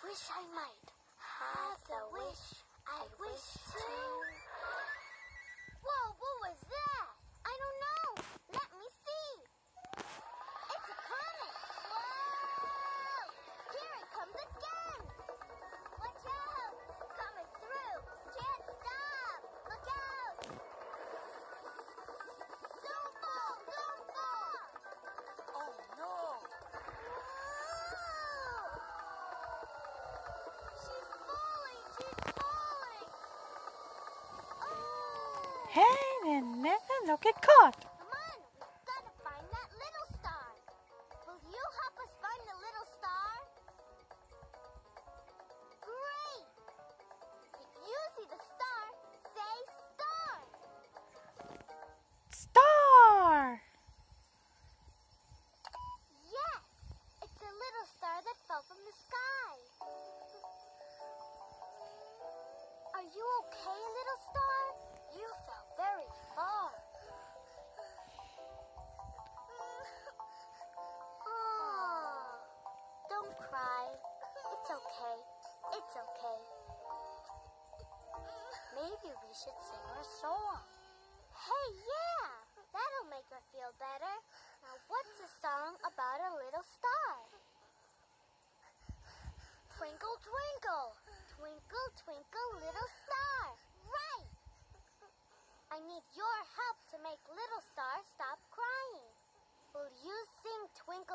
wish I might have the wish I wish to. Whoa, what was that? I don't know. Let me see. It's a comet. Whoa! Here it comes again. Watch out. Coming through. Can't stop. Look out. Don't fall. Don't fall. Oh, no. She's falling! She's falling! Oh! Hey, Nene, don't get caught. Come on, we've got to find that little star. Will you help us find the little star? Great! If you see the star, say star. Star! Yes, it's a little star that fell from the sky. Are you okay, little star? You fell very far. Oh, don't cry. It's okay. It's okay. Maybe we should sing her song. Hey, yeah! That'll make her feel better. Now, what's a song about a little star? Twinkle, twinkle, twinkle, twinkle, little star. Right! I need your help to make little star stop crying. Will you sing Twinkle,